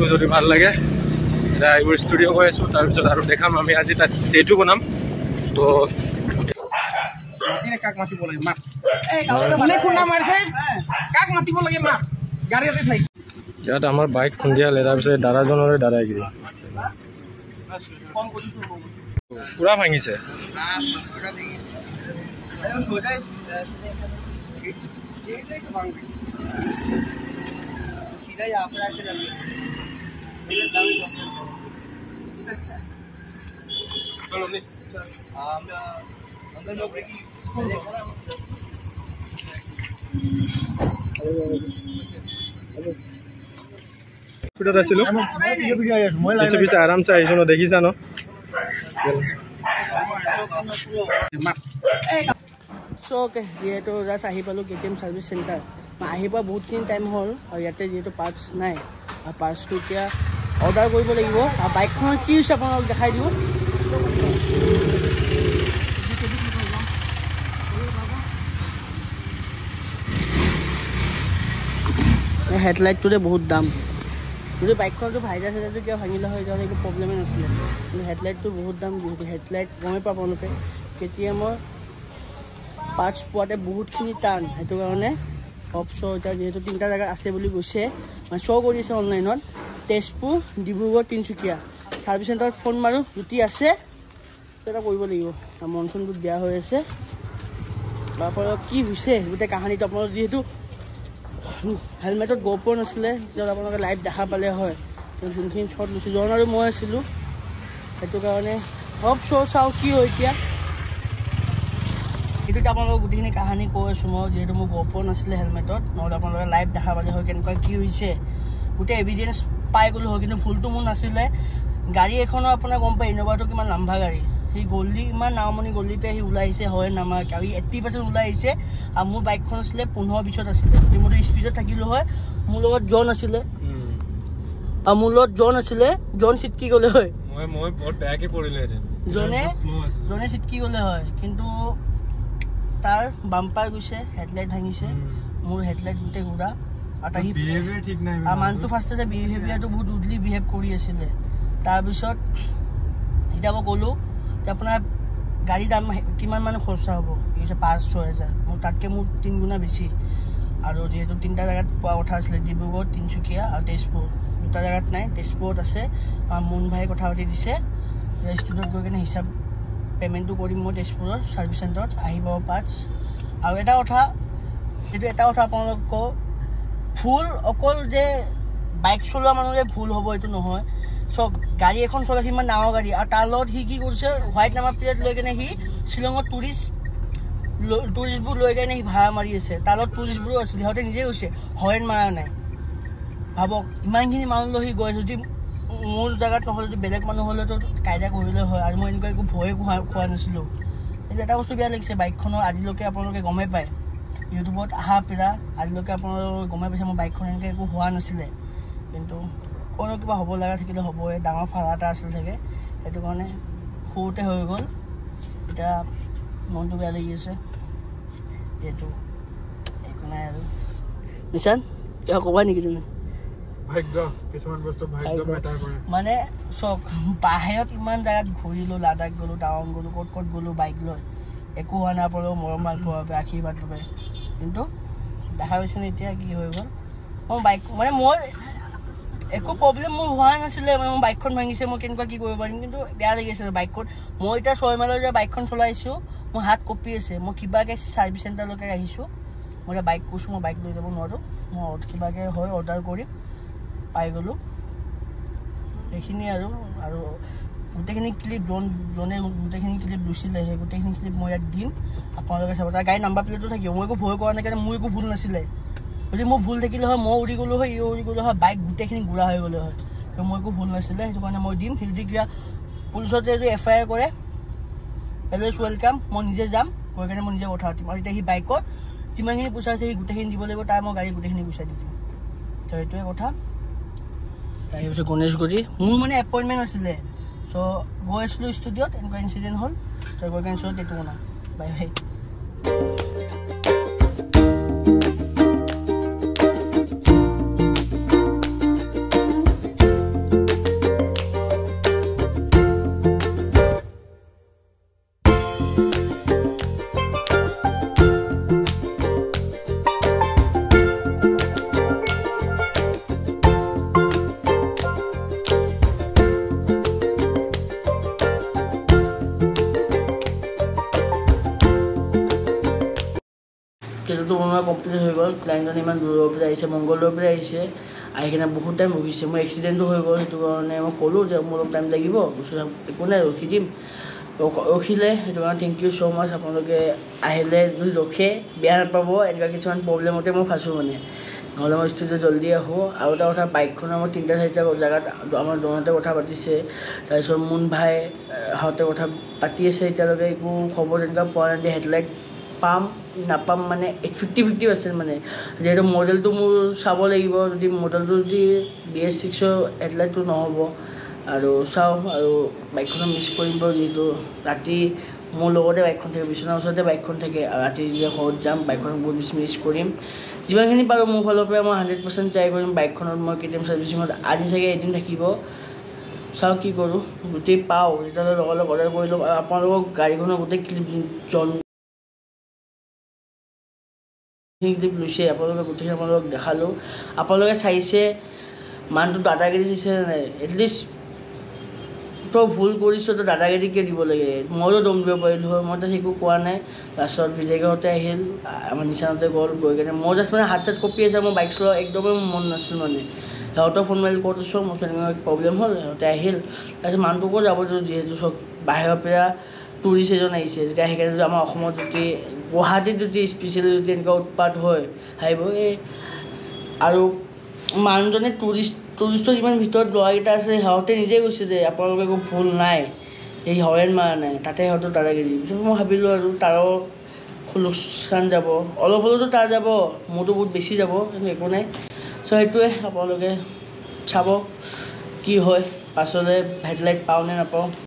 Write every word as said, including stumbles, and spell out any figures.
ভিডিঅ'টো যদি ভাল লাগে এতিয়া এইবোৰ ষ্টুডিঅ' গৈ আছোঁ তাৰপিছত আৰু দেখাম আমি আজি তাত টেটু বনাম তো কাক মাতিব লাগে মা কোনে খুন্দা মাৰিছে কাক মাতিব লাগে মা গাড়ীতে থাকি ইয়াত আমাৰ বাইক খুন্দিয়ালে তাৰপিছত দাদাজনৰে দাদাগিৰি পুৰা ভাঙিছে सीधा यहाँ पर आके डालिए चलो नहीं हम अंदर लोग की फिटत आছিলো পিছে পিছে আৰামছে আহিছো ন দেখিছা ন সো ওকে যিহেতু জাষ্ট আহি পালোঁ K T M service centre আহি পোৱা বহুতখিনি টাইম হ'ল আৰু ইয়াতে যিহেতু পাৰ্টছ নাই আৰু পাৰ্টছটো এতিয়া অৰ্ডাৰ কৰিব লাগিব আৰু বাইকখনৰ কি হৈছে আপোনালোকক দেখাই দিওঁ হেডলাইটটোতে বহুত দাম যদি বাইকখনটো ভাইজাৰ চাইজাৰটো কিয় ভাঙিলে হয় যাওঁ একো প্ৰব্লেমেই নাছিলে কিন্তু হেডলাইটটো বহুত দাম যিহেতু হেডলাইট গমেই পাব আপোনালোকে কে টি এমৰ পাৰ্টছ পোৱাতে বহুতখিনি টান সেইটো কাৰণে অপশ্ব এতিয়া যিহেতু তিনিটা জেগাত আছে বুলি কৈছে মানে শ্ব' কৰিছে অনলাইনত তেজপুৰ ডিব্ৰুগড় তিনিচুকীয়া ছাৰ্ভিচ চেণ্টাৰত ফোন মাৰোঁ যদি আছে এটা কৰিব লাগিব মনচুনটো বেয়া হৈ আছে তাৰপৰা কি হৈছে গোটেই কাহানীটো আপোনালোক যিহেতু হেলমেটত গ'প্ৰ' নাছিলে তেতিয়া আপোনালোকে লাইভ দেখা পালে হয় যোনখিনি শ্বট লৈছোঁ জন আৰু মই আছিলোঁ সেইটো কাৰণে অপ শ্ব' চাওঁ কি হয় এতিয়া এইটোত আপোনালোকক গোটেইখিনি কাহানী কৈ আছোঁ মই যিহেতু মোৰ গ'প্ৰ' নাছিলে হেলমেটত নহ'লে আপোনালোকে লাইভ দেখা পালে হয় কেনেকুৱা কি হৈছে গোটেই এভিডেঞ্চ পাই গ'লোঁ হয় কিন্তু ভুলটো মোৰ নাছিলে গাড়ী এখনৰ আপোনাৰ গম পায় ইন'ভাটো কিমান লাম্ভা গাড়ী সি গলি ইমান নাওমনি গলিতে সি ওলাই আহিছে হয় নামাৰ আৰু এইট্টি পাৰ্চেণ্ট ওলাই আহিছে আৰু মোৰ বাইকখন আছিলে পোন্ধৰ বিছত আছিলে যদি মোৰ স্পীডত থাকিলোঁ হয় মোৰ লগত জন আছিলে আৰু মোৰ লগত জন আছিলে জন চিটকি গ'লে হয় জনে জনে চিটকি গ'লে হয় কিন্তু তাৰ বাম্পাৰ গৈছে হেডলাইট ভাঙিছে মোৰ হেডলাইট গোটেই ঘূৰা আৰু সি মানুহটো ফাৰ্ষ্ট আছে বিহেভিয়াৰটো বহুত উডলি বিহেভ কৰি আছিলে তাৰপিছত এতিয়া মই ক'লোঁ যে আপোনাৰ গাড়ী দাম কিমান মানে খৰচা হ'ব কি হৈছে পাঁচ ছয় হেজাৰ মোৰ তাতকৈ মোৰ তিনি গুণা বেছি আৰু যিহেতু তিনিটা জেগাত পোৱা কথা আছিলে ডিব্ৰুগড় তিনিচুকীয়া আৰু তেজপুৰ দুটা জেগাত নাই তেজপুৰত আছে মুন ভাই কথা পাতি দিছে ষ্টুডিঅ'ত গৈ কিনে হিচাপ পে'মেণ্টটো কৰিম মই তেজপুৰৰ ছাৰ্ভিচ চেণ্টাৰত আহি পাব পাৰ্টছ আৰু এটা কথা এইটো এটা কথা আপোনালোকক ভুল অকল যে বাইক চলোৱা মানুহ যে ভুল হ'ব এইটো নহয় চব গাড়ী এখন চলাইছে ইমান ডাঙৰ গাড়ী আৰু তাৰ লগত সি কি কৰিছে হোৱাইট নাম্বাৰ প্লেট লৈ কিনে সি শ্বিলঙত টুৰিষ্ট টুৰিষ্টবোৰ লৈ কিনে সি ভাড়া মাৰি আছে তাৰ লগত টুৰিষ্টবোৰো আছিল সিহঁতে নিজে গৈছে হৰ্ণ মাৰা নাই ভাবক ইমানখিনি মানুহ লৈ সি গৈ যদি মোৰ জেগাত নহ'লে যদি বেলেগ মানুহ হ'লেতো কাইদা কৰিলে হয় আৰু মই এনেকুৱা একো ভয়ে খোৱা খোৱা নাছিলোঁ কিন্তু এটা বস্তু বেয়া লাগিছে বাইকখনৰ আজিলৈকে আপোনালোকে গমেই পায় ইউটিউবত অহা পেৰা আজিলৈকে আপোনালোকে গমেই পাইছে মোৰ বাইকখন এনেকৈ একো হোৱা নাছিলে কিন্তু কোনো কিবা হ'ব লগা থাকিলে হ'বই ডাঙৰ ফাৰা এটা আছিল চাগে সেইটো কাৰণে সৰুতে হৈ গ'ল এতিয়া মনটো বেয়া লাগি আছে এইটো একো নাই আৰু নিশান কিবা ক'বা নেকি তুমি মানে চব বাহিৰত ইমান জেগাত ঘূৰিলোঁ লাডাখ গ'লোঁ টাৱাং গ'লোঁ ক'ত ক'ত গ'লোঁ বাইক লৈ একো হোৱা নাই পৰেও মৰম ভাল পোৱাৰ বাবে আশীৰ্বাদ পাবে কিন্তু দেখা গৈছেনে এতিয়া কি হৈ গ'ল মই বাইক মানে মই একো প্ৰব্লেম মোৰ হোৱা নাছিলে মানে মোৰ বাইকখন ভাঙিছে মই কেনেকুৱা কি কৰিব পাৰিম কিন্তু বেয়া লাগি আছিলে বাইকখন মই এতিয়া ছয় মাইলৰ যে বাইকখন চলাইছোঁ মোৰ হাত কঁপি আছে মই কিবাকৈ ছাৰ্ভিচ চেণ্টাৰলৈকে আহিছোঁ মই এতিয়া বাইক কৈছোঁ মই বাইক লৈ যাব নোৱাৰোঁ মই কিবাকৈ হয় অৰ্ডাৰ কৰিম পাই গ'লোঁ সেইখিনি আৰু আৰু গোটেইখিনি ক্লিপ জন জনে গোটেইখিনি ক্লিপ লৈছিলে সেই গোটেইখিনি ক্লিপ মই ইয়াত দিম আপোনালোকে চাব তাৰ গাড়ী নাম্বাৰ প্লেটো থাকিব মই একো ভয় কৰা নাই কাৰণে মোৰ একো ভুল নাছিলে যদি মোৰ ভুল থাকিলে হয় মই উৰি গ'লোঁ হয় ইও উৰি গ'লোঁ হয় বাইক গোটেইখিনি গুড়া হৈ গ'লে হয় কাৰণ মোৰ একো ভুল নাছিলে সেইটো কাৰণে মই দিম সেই যদি কিবা পুলিচতে যদি এফ আই আৰ কৰে এলৱেজ ৱেলকাম মই নিজে যাম গৈ কিনে মই নিজে কথা পাতিম আৰু এতিয়া সি বাইকত যিমানখিনি পইচা আছে সি গোটেইখিনি দিব লাগিব তাৰ মই গাড়ী গোটেইখিনি পইচা দি দিম তো সেইটোৱে কথা তাৰপিছত গণেশগুৰি মোৰ মানে এপইণ্টমেণ্ট আছিলে চ' গৈ আছিলোঁ ষ্টুডিঅ'ত এনেকুৱা ইনচিডেণ্ট হ'ল তই গৈ কিনে ষ্টুডিঅ'ত এইটো বনাম বাই বাই মডেলটো বনোৱা কমপ্লিট হৈ গ'ল। ক্লাইণ্টজন ইমান দূৰৰ পৰা আহিছে, মংগলৰ পৰা আহিছে, আহি কিনে বহুত টাইম ৰখিছে। মোৰ এক্সিডেণ্টো হৈ গ'ল, সেইটো কাৰণে মই ক'লোঁ যে মোৰ অলপ টাইম লাগিব, একো নাই ৰখি দিম। ৰখিলে সেইটো কাৰণে থেংক ইউ ছ' মাছ। আপোনালোকে আহিলে যদি ৰখে বেয়া নাপাব, এনেকুৱা কিছুমান প্ৰব্লেমতে মই ফাঁচোঁ মানে, নহ'লে মই ষ্টুডিঅ' জল্দি আহোঁ। আৰু এটা কথা, বাইকখনৰ মই তিনিটা চাৰিটা জেগাত আমাৰ জনতে কথা পাতিছে, তাৰপিছত মুন ভাই সিহঁতে কথা পাতি আছে, এতিয়ালৈকে একো খবৰ তেনেকুৱা পোৱা নাই যে হেডলাইট পাম নাপাম, মানে ফিফটি ফিফটি পাৰ্চেণ্ট মানে, যিহেতু মডেলটো মোৰ চাব লাগিব। যদি মডেলটো যদি বি এছ ছিক্সৰ হেডলাইটটো নহ'ব আৰু চাওঁ, আৰু বাইকখনো মিছ কৰিব, যিহেতু ৰাতি মোৰ লগতে বাইকখন থাকে, বিচনাৰ ওচৰতে বাইকখন থাকে, আৰু ৰাতি যেতিয়া ঘৰত যাম বাইকখন বহুত বেছি মিছ কৰিম। যিমানখিনি পাৰোঁ মোৰ ফালৰ পৰা মই হাণ্ড্ৰেড পাৰ্চেণ্ট ট্ৰাই কৰিম। বাইকখনত মই কে টি এম ছাৰ্ভিচিঙত আজি চাগে এদিন থাকিব, চাওঁ কি কৰোঁ। গোটেই পাওঁ তেতিয়াহ'লে লগৰ লগ অৰ্ডাৰ কৰি ল'ম। আৰু আপোনালোকক গাড়ীখনৰ গোটেই ক্লিপ জন ক্লিপ লৈছে, আপোনালোকে গোটেইখিনি আপোনালোকক দেখালোঁ। আপোনালোকে চাইছে মানুহটো দাদাগিৰি চাইছে নাই? এটলিষ্ট তই ভুল কৰিছ, তই দাদাগিৰিকে দিব লাগে, মইতো দম দিব পাৰিলোঁ হয়। মই জাষ্ট একো কোৱা নাই। লাষ্টত বিজয়গাঁৱতে আহিল, আমাৰ নিচানতে গ'ল, গৈ কিনে মই জাষ্ট মানে হাত চাত কঁপি আছে, মোৰ বাইক চলোৱা একদমেই মন নাছিল মানে। সিহঁতক ফোন মাৰি ক'ত আছোঁ, মোৰ তেনেকুৱা প্ৰব্লেম হ'ল, সিহঁতে আহিল। তাৰপিছত মানুহটোকো যাব যিহেতু চব বাহিৰৰ পৰা টুৰিষ্ট এজন আহিছে, যেতিয়া আহি কিনে যদি আমাৰ অসমত যদি গুৱাহাটীত যদি স্পেচিয়েলি যদি এনেকুৱা উৎপাত হয় আহিব এই। আৰু মানুহজনে টুৰিষ্ট টুৰিষ্টৰ যিমান ভিতৰত ল'ৰাকেইটা আছে সিহঁতে নিজে কৈছে যে আপোনালোকে একো ভুল নাই, এই হৰেণ মাৰা নাই, তাতে সিহঁতৰ দাদাগিৰি। পিছত মই ভাবিলোঁ আৰু তাৰো লোকচান যাব, অলপ হ'লেওতো তাৰ যাব, মোৰতো বহুত বেছি যাব, কিন্তু একো নাই। চ' সেইটোৱে আপোনালোকে চাব কি হয়, পাছলৈ হেডলাইট পাওঁ নে নাপাওঁ।